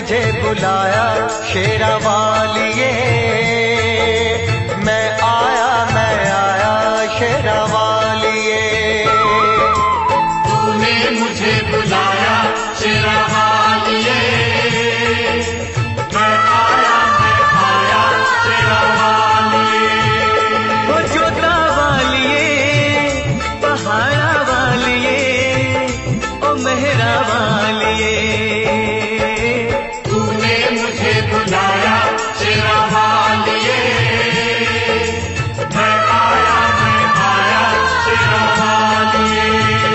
मुझे बुलाया शेरा वालिए, मैं आया शेरा वालिए। तूने मुझे बुलाया शेरा वालिए, मैं आया शेरा वालिए। ओ जोता वालिए, पहाड़ा वालिए, ओ मेहरा वालिए। तूने मुझे बुलाया शेरा वालिए, मैं आया शेरा वालिए।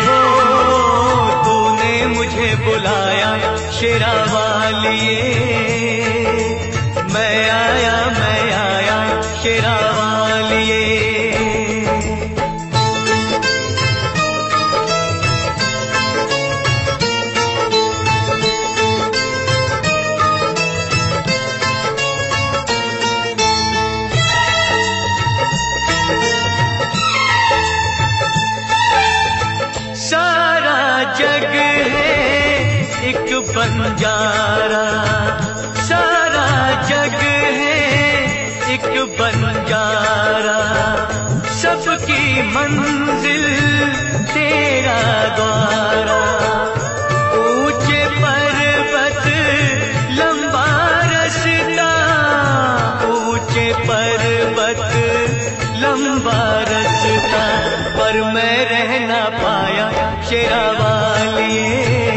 तूने मुझे बुलाया शेरा वालिए, मैं आया शेरा वालिए। सारा जग है एक बंजारा, सारा जग है एक बंजारा, सबकी मंजिल तेरा द्वारा। ऊंचे पर्वत लंबा रास्ता, ऊंचे पर्वत लंबा रास्ता, पर मैं रह ना पाया शेरा वालिए।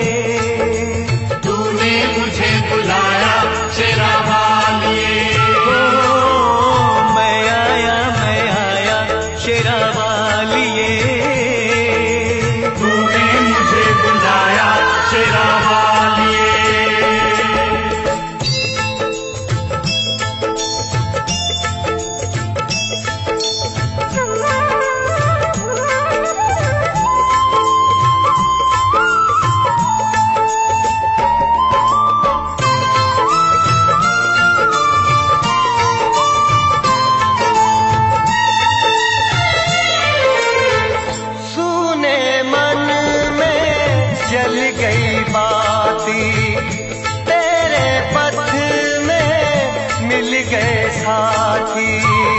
तूने मुझे बुलाया शेरा वालिए, मैं आया शेरा वालिए। तूने मुझे बुलाया शेरा वालिए। सुने मन में जल गई बाती, तेरे पथ में मिल गए साथी।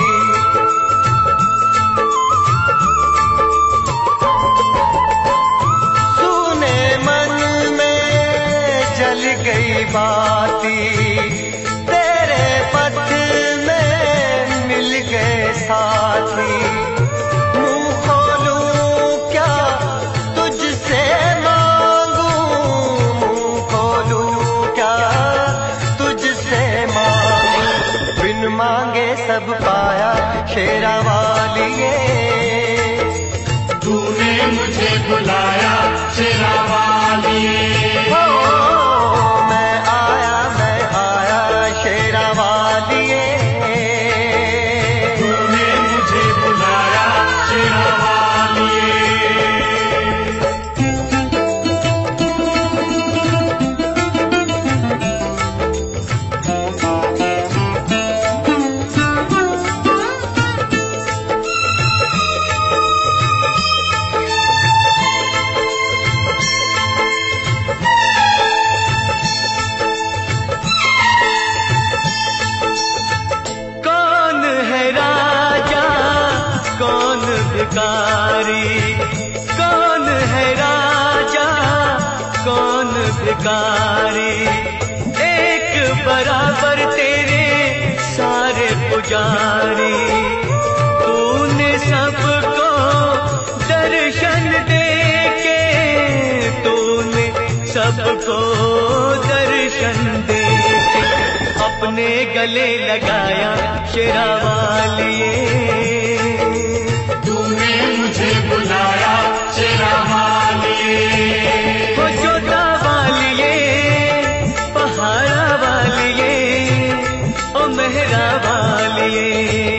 सुने मन में जल गई बाती, तेरे पथ में मिल गए साथी। मुंह खोलूं क्या तुझसे मांगूं, मुंह खोलूं क्या तुझसे मांगूं, बिन मांगे सब पाया शेरा वालिए। तूने मुझे बुलाया शेरा वालिए, मैं आया शेरा वालिए। तूने मुझे बुलाया शेरा वालिए। कौन है राजा कौन भिखारी, कौन है राजा कौन भिखारी, एक बराबर तेरे सारे पुजारी। तूने सबको दर्शन देके, तूने सबको दर्शन देके अपने गले लगाया शेरा वालिए। तूने मुझे बुलाया शेरा वालिए, ओ जोता वालिए, पहाड़ा वालिए, ओ मेहरा वालिए।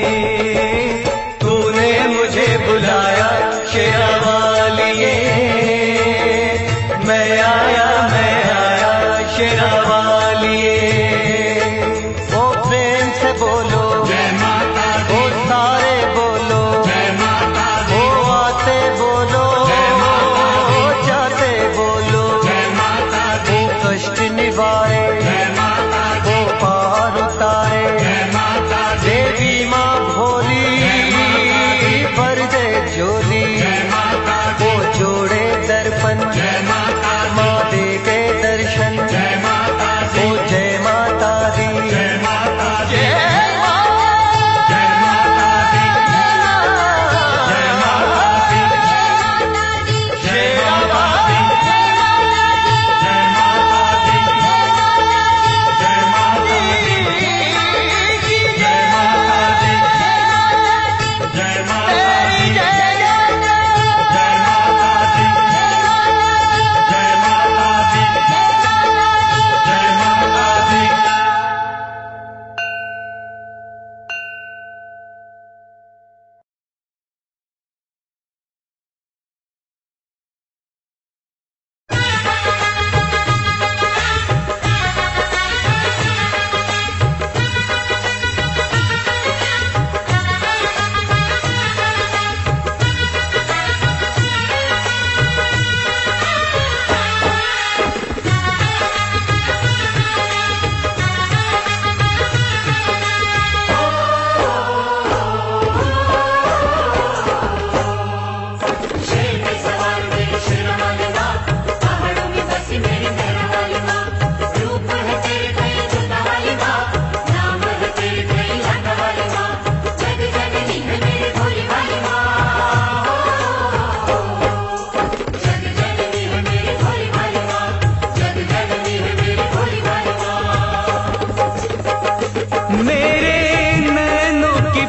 तूने मुझे बुलाया शेरा वालिए, मैं आया शेरा वालिए। ओ प्रेम से बोलो जय माता दी, ओ सारे बोलो जय माता दी, ओ आते बोलो जय माता दी,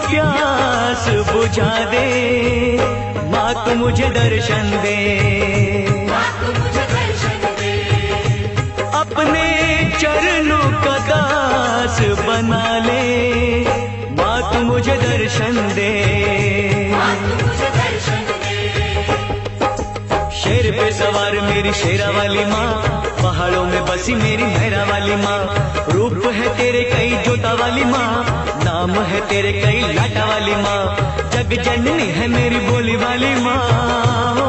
प्यास बुझा दे, माँ तू मुझे दर्शन दे, अपने चरणों का दास बना ले, माँ तू मुझे दर्शन दे। शेर पे सवार मेरी शेरा वाली माँ, पहाड़ों में बसी मेरी मेहरा वाली माँ, रूप है तेरे कई जोता वाली माँ, नाम है तेरे कई लाटा वाली माँ, जग जननी है मेरी बोली वाली माँ।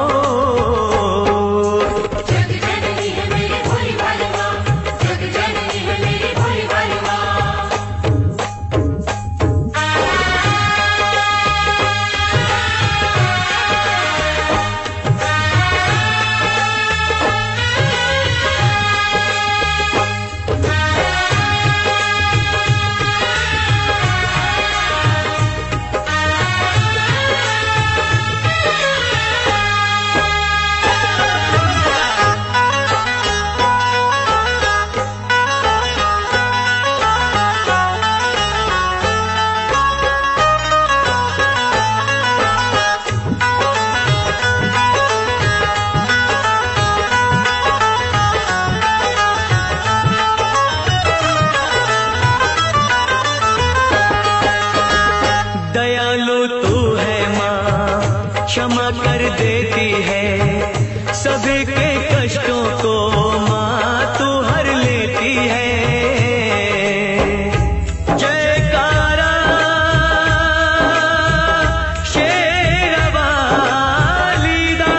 क्षमा कर देती है सभी के कष्टों को, माँ तू हर लेती है। जयकारा शेरा वाली दा,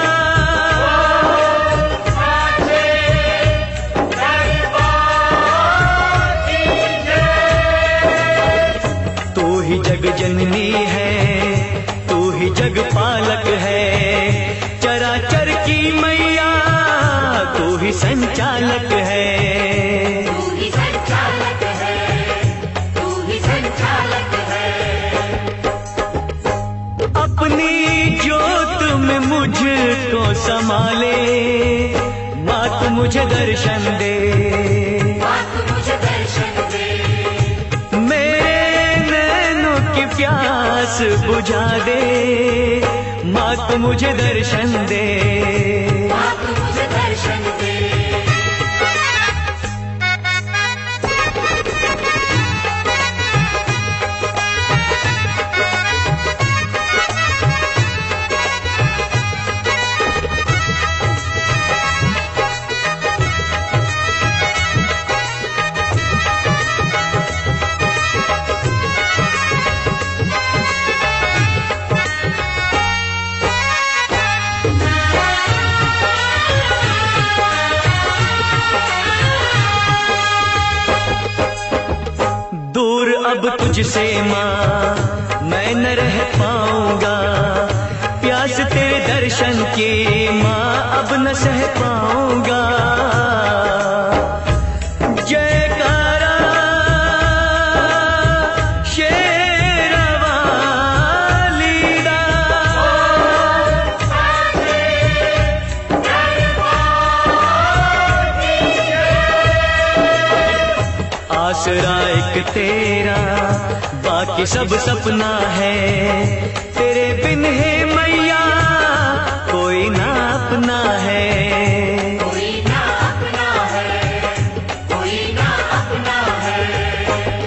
तू ही जग जननी है, जग पालक है, चराचर की मैया तू ही संचालक है, तू ही संचालक है, तू ही संचालक है। अपनी जोत में मुझको संभाले, माँ तू मुझे दर्शन दे, माँ तू मुझे दर्शन दे, मेरे नैनों की प्यास बुझा दे, माँ तू मुझे दर्शन दे, माँ तू मुझे दर्शन दे। अब तुझसे माँ मैं न रह पाऊंगा, प्यास तेरे दर्शन की माँ अब न सह पाऊंगा। जयकारा शेरा वाली दा, आसरा एक तेरा बाकी सब सपना है, तेरे बिन है मैया कोई ना अपना है, कोई ना अपना है, कोई ना अपना है।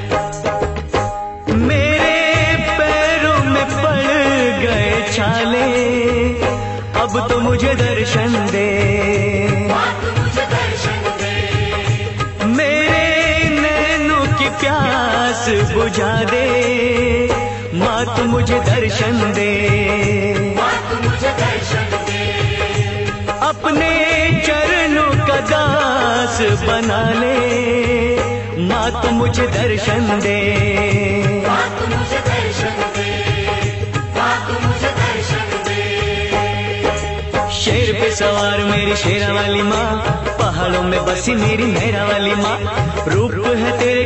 मेरे पैरों में पड़ गए छाले, अब तो मुझे दर्शन दे, मुझे दर्शन दे, मेरे नैनों की प्यास बुझा दे, माँ तू मुझे दर्शन दे, मुझे दर्शन दे, अपने चरणों का दास बना ले, माँ तू मुझे दर्शन दे, मुझे दर्शन दे, मुझे दर्शन दे। शेर पे सवार मेरी शेरा वाली माँ, पहाड़ों में बसी मेरी मेहरा वाली माँ, रूप है तेरे